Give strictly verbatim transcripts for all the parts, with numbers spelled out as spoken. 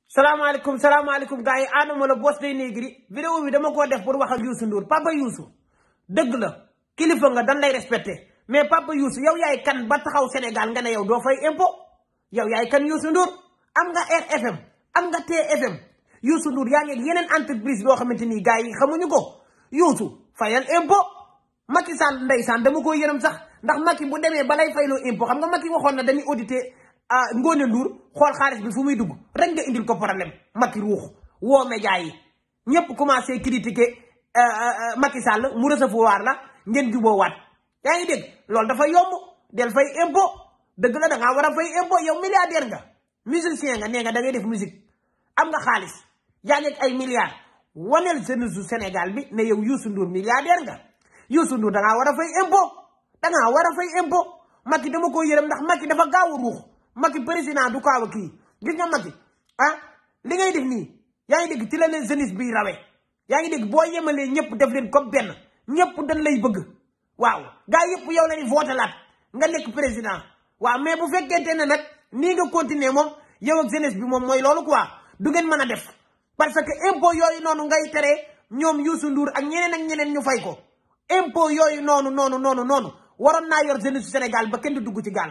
salaamaaleykum salaamaaleykum gars yi Adama la Boss Dey Negri vidéo bi dama ko def pour wax ak Youssou Ndour Papa Youssou dëgg la kilifa nga dan lay respecté mais Papa Youssou yow yaay kan ba taxaw Sénégal nga ne yow doo fay impôt yow yaay kan Youssou Ndour am nga R F M am nga T F M Youssou Ndour yaa ngi yeneen entreprise yoo xamante ni gars yi xamuñu ko Youssou fayal impôt Macky Sall ndeysaan dama ko yërëm sax ndax Macky bu demee balay fayloo impôt xam nga Macky waxoon na dañuy audité ah Ngone Ndour xool xaalis bi fu muy dugg rek nga indil ko problème Macky ruux woo média yi ñëpp commencé critiquer Macky Sall mu recevoir la ngeen juboowaat yaa ngi dégg loolu dafa yomb del fay impôt dëgg la da ngaa war a fay impôt yow milliardaire nga musicien nga nee nga da ngay def musique am nga xaalis yaa ngi ay milliards waneel jeunesse su Sénégal bi ne yow Youssou Ndour milliardaire nga Youssou Ndour da ngaa war a fay impôt da ngaa war a fay impôt Macky dama ko yërëm ndax Macky dafa gaaw a ruux Macky président du kaaw a kii gis nga Macky ah li ngay def nii yaa ngi dégg ci la leen jeunesse bi rawee yaa ngi dégg boo yemalee ñëpp def leen comme benn ñëpp dañ lay bëgg waaw gars yëpp yow la ni voté laat nga nekk président waaw mais bu fekkente ne nag nii nga continuer moom yow ak jeunesse bi moom mooy loolu quoi du ngeen mën a def parce que impôt yooyu noonu ngay tere ñoom Youssou Ndour ak ñeneen ak ñeneen ñu fay ko impôt yooyu noonu noonu noonu noonu waroon naa yor jeunesse Sénégal ba kenn du dugg ci gaal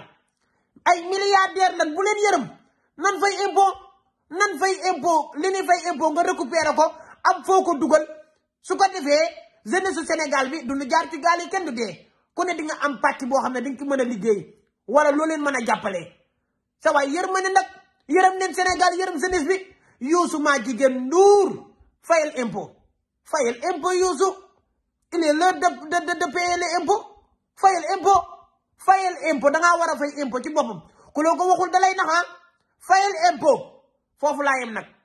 ay milliardaire lan bu leen yërëm nan fay impôt nan fay impôt li ni fay impôt nga récupérer ko am foo ko dugal su ko defee jeunesse su Sénégal bi du ñu jaar ci gaal yi kenn du dee ku ne di nga am pàcc boo xam ne dañ ci mën a liggéey wala loo leen mën a jàppale sa waay yërmande nag yërëm leen Sénégal yërëm jeunesse bi Youssou maa jigéen Ndour fayal impôt fayal impôt Youssou il est l'heure de de de payer les impôts fayal impôt fayal impôt da ngaa war a fay impôt ci boppam ku loo ko waxul da lay naxaa fayal impôt foofu laa yem nag